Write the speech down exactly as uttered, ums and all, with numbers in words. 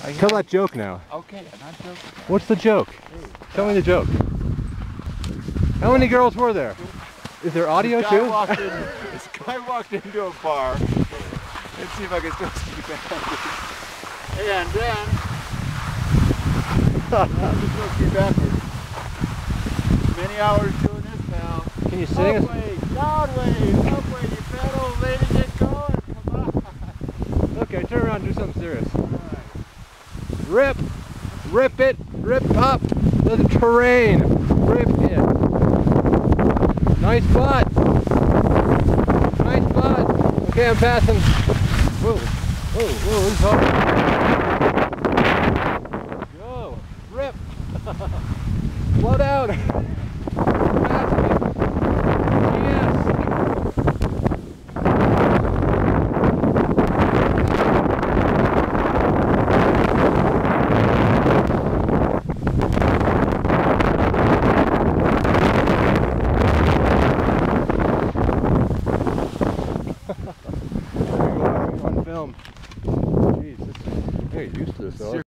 I Tell that joke now. Okay, I'm not joking. What's the joke? Hey, Tell me the joke. How many girls were there? Is there audio this guy too? Walked in, this guy walked into a bar. Let's see if I can still see backwards. And then, I'm just going to see backwards. Many hours doing this now. Can you sing us? Upway, downway, upway, you fat old lady, get going. Come on. Okay, turn around and do something serious. All right. Rip! Rip it! Rip up the terrain! Rip it! Nice spot! Nice spot! Okay, I'm passing. Whoa! Whoa, whoa, who's talking? Go! Rip! Slow down! On film. Jeez, this, I get used to this though.